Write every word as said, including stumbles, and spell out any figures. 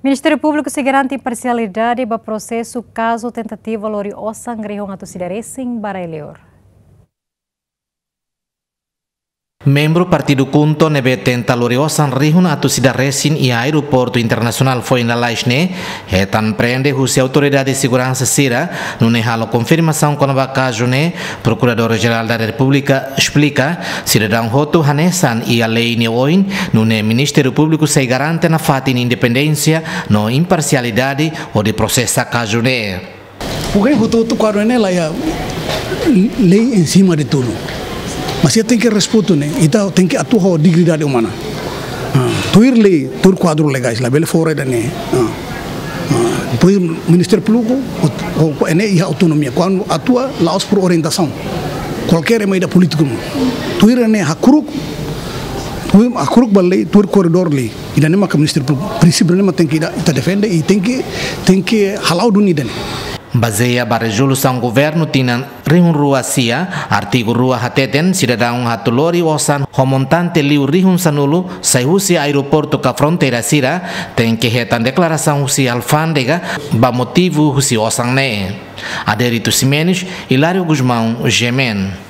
Ministério Público se garante imparcialidade para processo caso tentativa lori osang rihong atau sidaresing Baraileor. Membro Partido Kunto nebe tenta loriosan rihun atau sidaresin e aeroporto internacional foi na laisne hetan prende husi autoridade de segurança sira nune halo confirmação com a caso ne Procurador-Geral da República explica cidadão hoto hanesan e a lei ne oin nune Ministério Público se garante na fatin independência no imparcialidade ou de processa caso ne. Porque hoto to quadro ne lá a lei em cima de tudo. Mas você tem que respeitar, né? Então tem que atuar a dignidade humana. Tuir lei, tuir quadro legais, lá bele fora da né. Depois o Ministério Público, o né e a autonomia, quando atua lá os por orientação. Qualquer medida política, tuir né a cruk, tuir a cruk balei, tuir corredor lei. E daí mas o Ministério Público, princípio né tem que ita defender e tem que tem que halau do niden. Baseia a resolução governo tina rihun rua sia artigo rua hateten cidadão hatulori osan homontante liu rihun sanulu sai husi aeroporto ka fronteira sira tem que retan declaração husi alfândega ba motivo husi osan ne. Aderito Simenes, Hilário Guzmão, Gemen.